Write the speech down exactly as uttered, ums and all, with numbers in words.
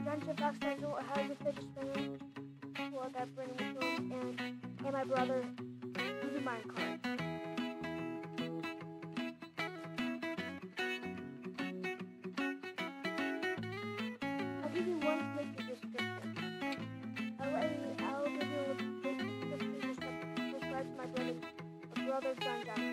Friendship accidental, or how you fidget spinner, well, that Brennan was doing, and, and my brother, Easy Minecart. I'll give you one link in the description. I'll, let you, I'll give you a link in the description. Subscribe to my brother's, my brother's Gun Guy.